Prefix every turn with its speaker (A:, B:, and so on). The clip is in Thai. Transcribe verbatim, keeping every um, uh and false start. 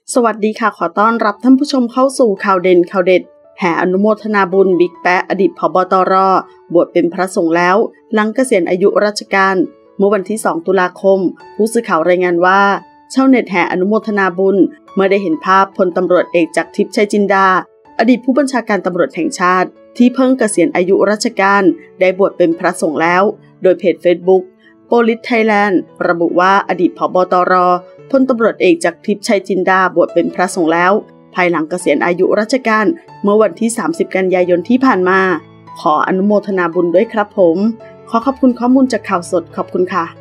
A: สวัสดีค่ะขอต้อนรับท่านผู้ชมเข้าสู่ข่าวเด่นข่าวเด็ดแห่อนุโมทนาบุญบิ๊กแป๊ะอดีตผบตรบวชเป็นพระสงฆ์แล้วหลังเกษียณอายุราชการเมื่อวันที่สองตุลาคมผู้สื่อข่าวรายงานว่าชาวเน็ตแห่อนุโมทนาบุญเมื่อได้เห็นภาพพลตำรวจเอกจักรทิพย์ชัยจินดาอดีตผู้บัญชาการตำรวจแห่งชาติที่เพิ่งเกษียณอายุราชการได้บวชเป็นพระสงฆ์แล้วโดยเพจ Facebook Police Thailand ระบุว่าอดีตผบตรพลตำรวจเอกจักรทิพย์ชัยจินดาบวชเป็นพระสงฆ์แล้วภายหลังเกษียณอายุราชการเมื่อวันที่สามสิบกันยายนที่ผ่านมาขออนุโมทนาบุญด้วยครับผมขอขอบคุณข้อมูลจากข่าวสดขอบคุณค่ะ